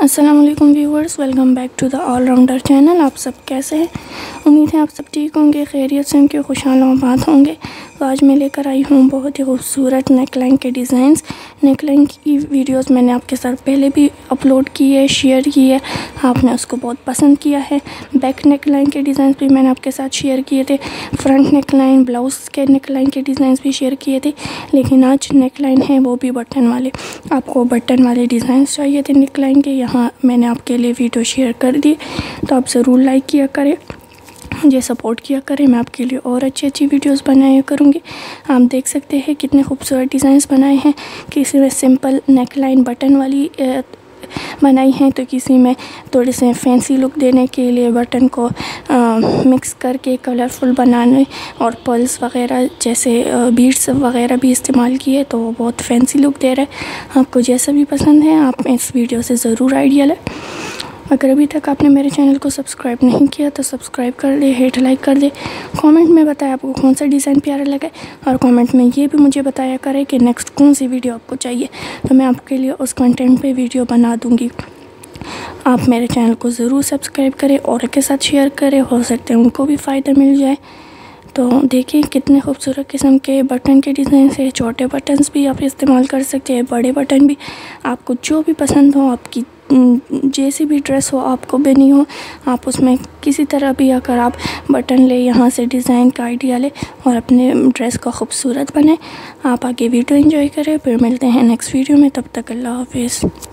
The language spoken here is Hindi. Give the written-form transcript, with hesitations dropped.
अस्सलाम वालेकुम viewers, welcome back to the allrounder channel. आप सब कैसे हैं? उम्मीद है आप सब ठीक होंगे, खैरियत से होंगे, खुशहाल आबाद होंगे। तो आज मैं लेकर आई हूँ बहुत ही खूबसूरत नेकलाइन के डिज़ाइंस। नेकलाइन की वीडियोस मैंने आपके साथ पहले भी अपलोड की है, शेयर की है, आपने उसको बहुत पसंद किया है। बैक नेकलाइन के डिज़ाइन भी मैंने आपके साथ शेयर किए थे, फ्रंट नेकलाइन, ब्लाउज़ के नेकलाइन के डिज़ाइंस भी शेयर किए थे। लेकिन आज नेकलाइन है वो भी बटन वाले। आपको बटन वाले डिज़ाइंस चाहिए थे नेकलाइन के, यहाँ मैंने आपके लिए वीडियो शेयर कर दी। तो आप ज़रूर लाइक किया करें, मुझे सपोर्ट किया करें, मैं आपके लिए और अच्छी वीडियोस बनाया करूँगी। आप देख सकते हैं कितने खूबसूरत डिज़ाइंस बनाए हैं। किसी में सिंपल नेकलाइन बटन वाली बनाई हैं, तो किसी में थोड़े से फैंसी लुक देने के लिए बटन को मिक्स करके कलरफुल बनाने और पर्ल्स वगैरह जैसे बीड्स वगैरह भी इस्तेमाल किए, तो वो बहुत फैंसी लुक दे रहा है। आपको जैसा भी पसंद है आप इस वीडियो से ज़रूर आइडिया लें। अगर अभी तक आपने मेरे चैनल को सब्सक्राइब नहीं किया तो सब्सक्राइब कर दे, हेट लाइक कर दे, कमेंट में बताएं आपको कौन सा डिज़ाइन प्यारा लगा, और कमेंट में ये भी मुझे बताया करें कि नेक्स्ट कौन सी वीडियो आपको चाहिए, तो मैं आपके लिए उस कंटेंट पे वीडियो बना दूँगी। आप मेरे चैनल को ज़रूर सब्सक्राइब करें और के साथ शेयर करें, हो सकते हैं उनको भी फ़ायदा मिल जाए। तो देखिए कितने खूबसूरत किस्म के बटन के डिज़ाइन से, छोटे बटन्स भी आप इस्तेमाल कर सकते हैं, बड़े बटन भी, आपको जो भी पसंद हो, आपकी जैसी भी ड्रेस हो, आपको बनी हो, आप उसमें किसी तरह भी अगर आप बटन ले, यहाँ से डिज़ाइन का आइडिया ले और अपने ड्रेस को खूबसूरत बनाए। आप आगे वीडियो एंजॉय करें, फिर मिलते हैं नेक्स्ट वीडियो में। तब तक अल्लाह हाफिज़।